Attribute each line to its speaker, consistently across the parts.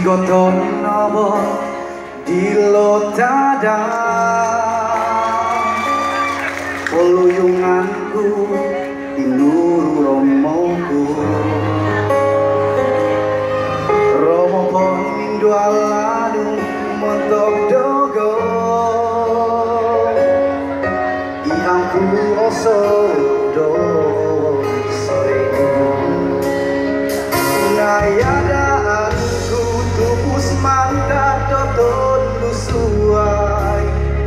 Speaker 1: koton nabo dilo tada poluyunganku tinuru romoku romo pemindo aladu montok dogo iangku oso do Nayada aku tupus mandat doton lusuai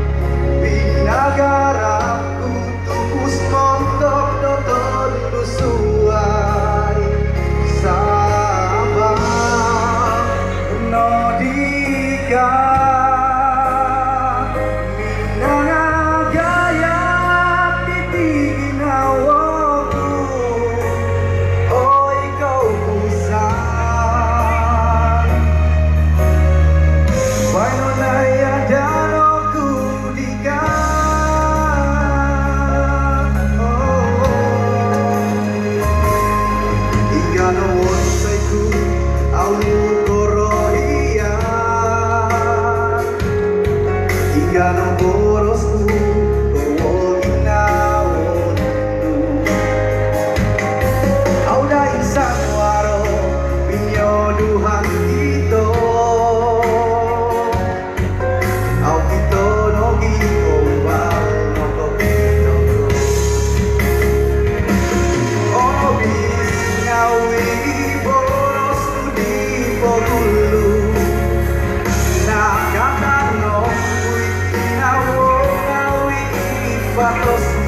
Speaker 1: Binagaraku tupus montok doton lusuai Sabah Nodika Minangagaya titiginawaku Oi kau Gano borosku berwoginaon Auda insan waro pinyoduhan kita Au kita nogi ombang noko kita Obis ngawi borosku di pogulu Nakatan no Fatos